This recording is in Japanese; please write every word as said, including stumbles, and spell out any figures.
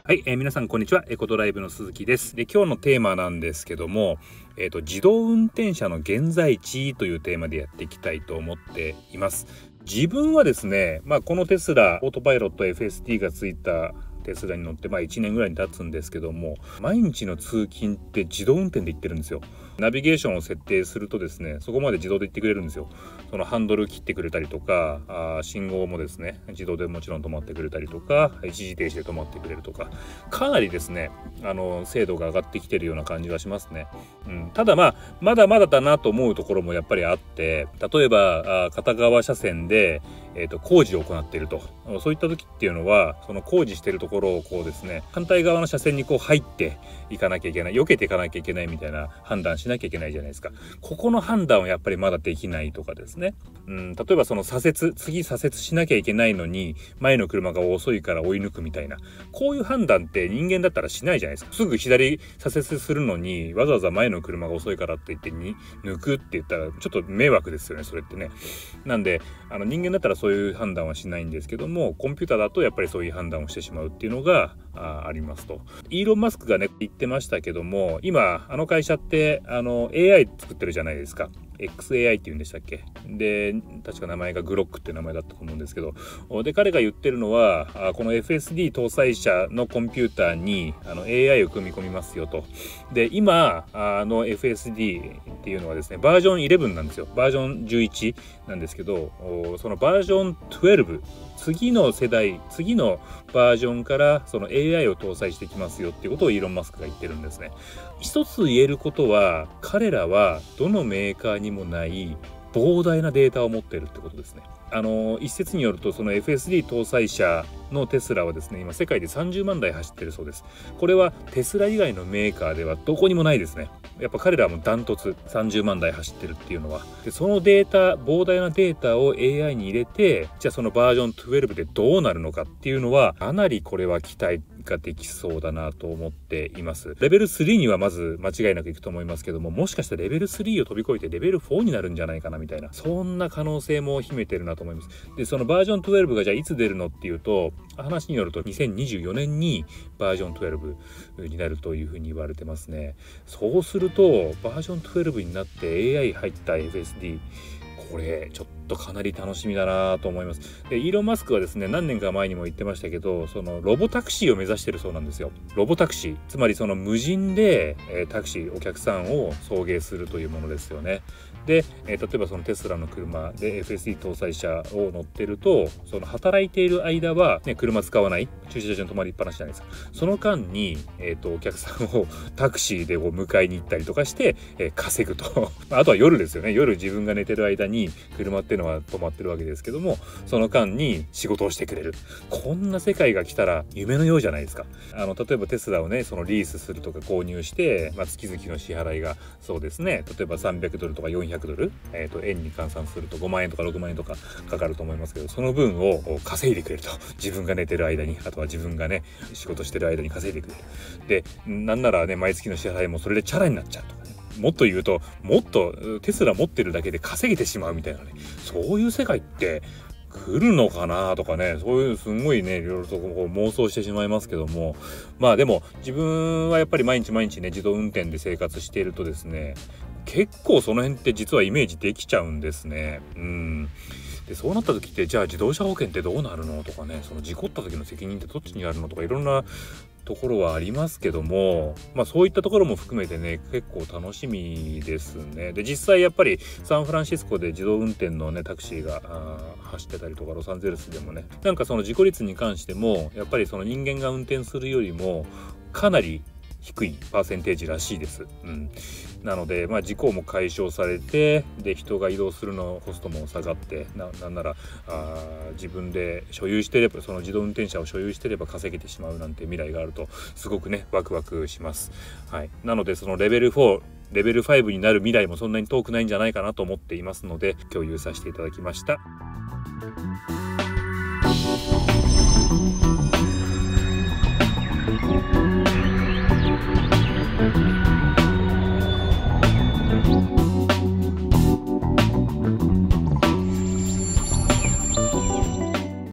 はい、えー、皆さんこんにちは。エコドライブの鈴木です。で、今日のテーマなんですけども、えっと、自動運転車の現在地というテーマでやっていきたいと思っています。自分はですね、まあ、このテスラオートパイロット エフエスディー がついたテスラに乗ってまあいちねんぐらいに経つんですけども、毎日の通勤って自動運転で行ってるんですよ。ナビゲーションを設定するとですね、そこまで自動で行ってくれるんですよ。そのハンドル切ってくれたりとか、あ信号もですね自動でもちろん止まってくれたりとか、一時停止で止まってくれるとか、かなりですねあの精度が上がってきてるような感じがしますね。うん、ただまあまだまだだなと思うところもやっぱりあって、例えばあ片側車線で、えーと、工事を行っていると、そういった時っていうのはその工事しているところをこうですね反対側の車線にこう入っていかなきゃいけない、避けていかなきゃいけないみたいな判断しなきゃいけないじゃないですか。ここの判断はやっぱりまだできないとかですね、うん、例えばその左折次左折しなきゃいけないのに前の車が遅いから追い抜くみたいな、こういう判断って人間だったらしないじゃないですか。すぐ左左折するのにわざわざ前の車が遅いからって言ってに抜くって言ったらちょっと迷惑ですよね、それってね。なんであの人間だったらそういう判断はしないんですけども、コンピューターだとやっぱりそういう判断をしてしまうっていうのが あ, ありますと。イーロン・マスクがね言ってましたけども、今あの会社ってあの エーアイ 作ってるじゃないですか。 エックスエーアイ って言うんでしたっけ。で確か名前がグロックっていう名前だったと思うんですけど、で彼が言ってるのはこの エフエスディー 搭載車のコンピューターにあの エーアイ を組み込みますよと。で今あの エフエスディー っていうのはですねバージョンじゅういちなんですよ。バージョンじゅういちなんですけど、そのバージョンじゅうに、次の世代次のバージョンからその エーアイ を搭載してきますよっていうことをイーロン・マスクが言ってるんですね。一つ言えることは、彼らはどのメーカーにもない膨大なデータを持っているってことですね。あの一説によるとその エフエスディー 搭載車のテスラはですね今世界でさんじゅうまんだい走ってるそうです。これはテスラ以外のメーカーではどこにもないですね。やっぱ彼らはもうダントツさんじゅうまんだい走ってるっていうのは。でそのデータ膨大なデータを エーアイ に入れて、じゃあそのバージョンじゅうにでどうなるのかっていうのはかなりこれは期待ができそうだなと思っています。レベルスリーにはまず間違いなくいくと思いますけども、もしかしたらレベルスリーを飛び越えてレベルフォーになるんじゃないかなみたいな、そんな可能性も秘めてるなと思います。でそのバージョンじゅうにがじゃあいつ出るのっていうと、話によるとにせんにじゅうよねんにバージョンじゅうにになるというふうに言われてますね。そうするとバージョンじゅうにになって エーアイ 入った エフエスディー、これちょっとかなり楽しみだなと思います。でイーロン・マスクはですね何年か前にも言ってましたけど、そのロボタクシーを目指してるそうなんですよ。ロボタクシー、つまりその無人で、えー、タクシーお客さんを送迎するというものですよね。で、えー、例えばそのテスラの車で エフエスディー 搭載車を乗ってると、その働いている間は、ね、車使わない、駐車場に止まりっぱなしじゃないですか。その間に、えー、とお客さんをタクシーでこう迎えに行ったりとかして、えー、稼ぐとあとは夜ですよね。夜自分が寝てる間に車っていうのは止まってるわけですけども、その間に仕事をしてくれる。こんな世界が来たら夢のようじゃないですか。あの例えばテスラをねそのリースするとか購入して、まあ、月々の支払いがそうですね、例えばさんびゃくドルとかよんひゃくドル、えー、と円に換算するとごまんえんとかろくまんえんとかかかると思いますけど、その分を稼いでくれると。自分が寝てる間に、あとは自分がね仕事してる間に稼いでくれる。でなんならね毎月の支払いもそれでチャラになっちゃうとかね。もっと言うともっとテスラ持ってるだけで稼げてしまうみたいなね、そういう世界って来るのかなとかね、そういうすんごいねいろいろとこう妄想してしまいますけども、まあでも自分はやっぱり毎日毎日ね自動運転で生活しているとですね、結構その辺って実はイメージできちゃうんですね。うんでそうなった時って、じゃあ自動車保険ってどうなるのとかね、その事故った時の責任ってどっちにあるのとか、いろんなところはありますけども、まあそういったところも含めてね結構楽しみですね。で実際やっぱりサンフランシスコで自動運転のねタクシーが走ってたりとか、ロサンゼルスでもね、なんかその事故率に関してもやっぱりその人間が運転するよりもかなり低いパーセンテージらしいです。うん、なので、まあ、事故も解消されて、で人が移動するのコストも下がって、 な, なんならあ自分で所有してれば、その自動運転車を所有してれば稼げてしまうなんて未来があるとすごくねワクワクします。はい、なのでそのレベルフォーレベルファイブになる未来もそんなに遠くないんじゃないかなと思っていますので、共有させていただきました。